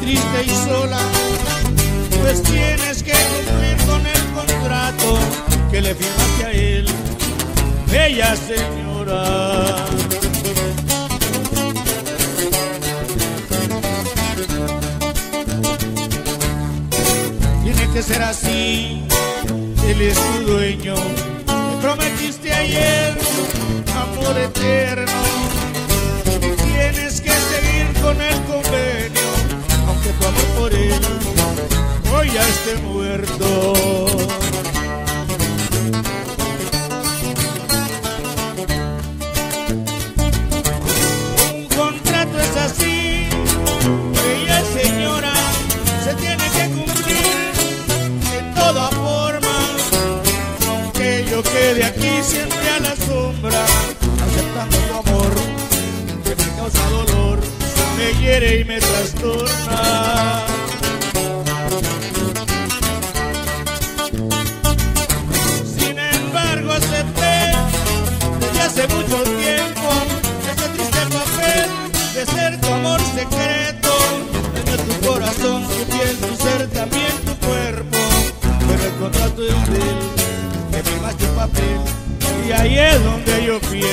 triste y sola, pues tienes que cumplir con el contrato que le firmaste a él, bella señora. Tiene que ser así, él es tu dueño. Me prometiste ayer amor eterno, tienes que seguir con el convenio, aunque tu amor por él hoy ya esté muerto. Un contrato es así, bella señora, se tiene que cumplir en toda forma, aunque yo quede aquí siempre a la sombra, aceptando tu amor que me causa dolor, me hiere y me trastorna. Sin embargo acepté desde hace mucho tiempo ese triste papel de ser tu amor secreto, desde tu corazón, tu piel, tu ser, también tu cuerpo, pero el contrato es de él, que firmaste un papel y ahí es donde yo fui.